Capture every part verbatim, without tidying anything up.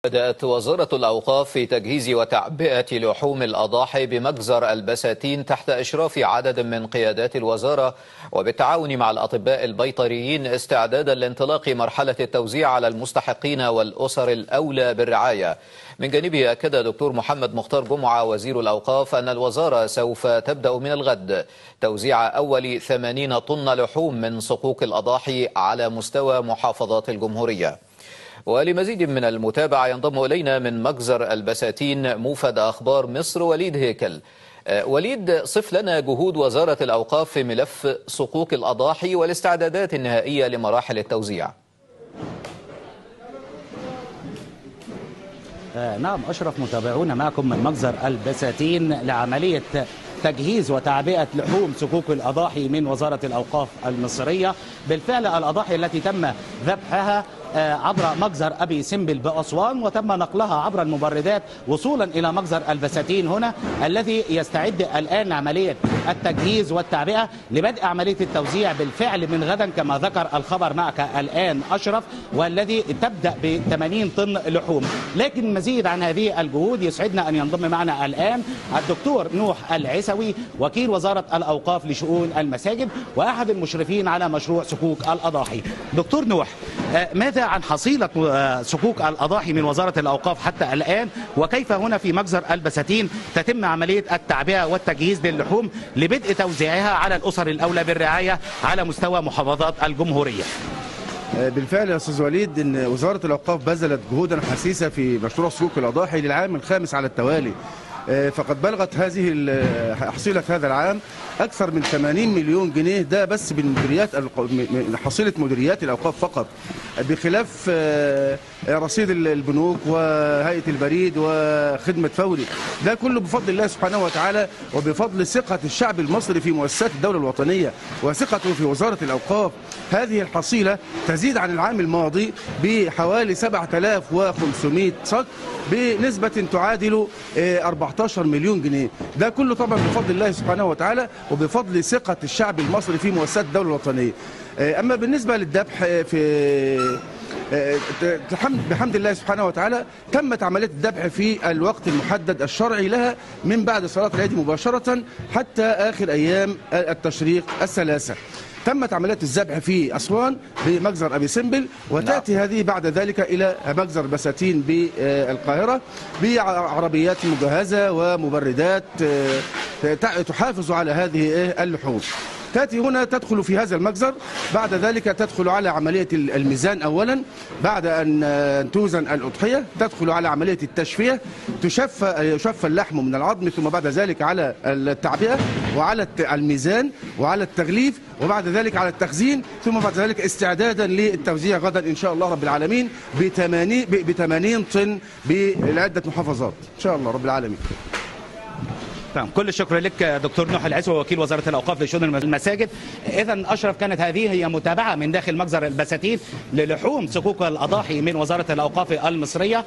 بدأت وزارة الأوقاف في تجهيز وتعبئة لحوم الأضاحي بمجزر البساتين تحت إشراف عدد من قيادات الوزارة وبالتعاون مع الأطباء البيطريين استعدادا لانطلاق مرحلة التوزيع على المستحقين والأسر الأولى بالرعاية. من جانبه أكد دكتور محمد مختار جمعة وزير الأوقاف أن الوزارة سوف تبدأ من الغد توزيع أول ثمانين طن لحوم من صكوك الأضاحي على مستوى محافظات الجمهورية. ولمزيد من المتابعة ينضم إلينا من مجزر البساتين موفد أخبار مصر وليد هيكل. وليد، صف لنا جهود وزارة الأوقاف في ملف صكوك الأضاحي والاستعدادات النهائية لمراحل التوزيع. آه نعم أشرف، متابعونا معكم من مجزر البساتين لعملية تجهيز وتعبئة لحوم صكوك الأضاحي من وزارة الأوقاف المصرية. بالفعل الأضاحي التي تم ذبحها عبر مجزر أبي سمبل بأسوان وتم نقلها عبر المبردات وصولا إلى مجزر البساتين هنا، الذي يستعد الآن عملية التجهيز والتعبئة لبدء عملية التوزيع بالفعل من غدا كما ذكر الخبر معك الآن أشرف، والذي تبدأ ب ثمانين طن لحوم. لكن مزيد عن هذه الجهود يسعدنا أن ينضم معنا الآن الدكتور نوح العيسوي وكيل وزارة الأوقاف لشؤون المساجد وأحد المشرفين على مشروع صكوك الأضاحي. دكتور نوح، ماذا عن حصيلة صكوك الأضاحي من وزارة الأوقاف حتى الآن، وكيف هنا في مجزر البساتين تتم عملية التعبئة والتجهيز للحوم لبدء توزيعها على الأسر الأولى بالرعاية على مستوى محافظات الجمهورية؟ بالفعل يا أستاذ وليد، إن وزارة الأوقاف بذلت جهودا حثيثة في مشروع صكوك الأضاحي للعام الخامس على التوالي، فقد بلغت هذه حصيلة هذا العام أكثر من ثمانين مليون جنيه، ده بس من مديريات حصيلة مديريات الأوقاف فقط، بخلاف رصيد البنوك وهيئة البريد وخدمة فوري. ده كله بفضل الله سبحانه وتعالى وبفضل ثقة الشعب المصري في مؤسسات الدولة الوطنية وثقته في وزارة الأوقاف. هذه الحصيلة تزيد عن العام الماضي بحوالي سبعة آلاف وخمسمائة صك بنسبة تعادل أربعة عشر مليون جنيه. ده كله طبعا بفضل الله سبحانه وتعالى وبفضل ثقة الشعب المصري في مؤسسات الدولة الوطنية. أما بالنسبة للذبح في بحمد الله سبحانه وتعالى تمت عملية الذبح في الوقت المحدد الشرعي لها من بعد صلاة العيد مباشرة حتى آخر أيام التشريق الثلاثة. تمت عمليات الذبح في أسوان بمجزر أبي سمبل، وتأتي نعم. هذه بعد ذلك إلى مجزر بساتين بالقاهرة بعربيات مجهزة ومبردات تحافظ على هذه اللحوم. تأتي هنا تدخل في هذا المجزر، بعد ذلك تدخل على عملية الميزان أولا، بعد أن توزن الأضحية تدخل على عملية التشفية، تشفى يشفى اللحم من العظم، ثم بعد ذلك على التعبئة وعلى الميزان وعلى التغليف، وبعد ذلك على التخزين، ثم بعد ذلك استعدادا للتوزيع غدا إن شاء الله رب العالمين ب ثمانين طن بعدة محافظات إن شاء الله رب العالمين. كل الشكر لك دكتور نوح العيسوي وكيل وزارة الأوقاف لشؤون المساجد. إذا أشرف، كانت هذه هي متابعة من داخل مجزر البساتين للحوم صكوك الأضاحي من وزارة الأوقاف المصرية.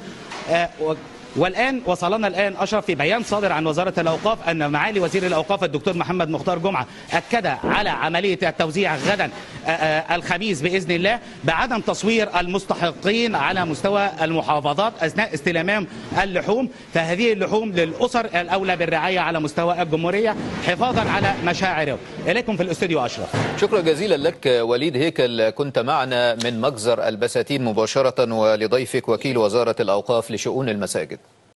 والآن وصلنا الآن أشرف في بيان صادر عن وزارة الأوقاف أن معالي وزير الأوقاف الدكتور محمد مختار جمعة أكد على عملية التوزيع غدا الخميس بإذن الله بعدم تصوير المستحقين على مستوى المحافظات أثناء استلامهم اللحوم، فهذه اللحوم للأسر الأولى بالرعاية على مستوى الجمهورية حفاظا على مشاعرهم. إليكم في الاستوديو أشرف. شكرا جزيلا لك وليد هيكل، كنت معنا من مجزر البساتين مباشرة، ولضيفك وكيل وزارة الأوقاف لشؤون المساجد.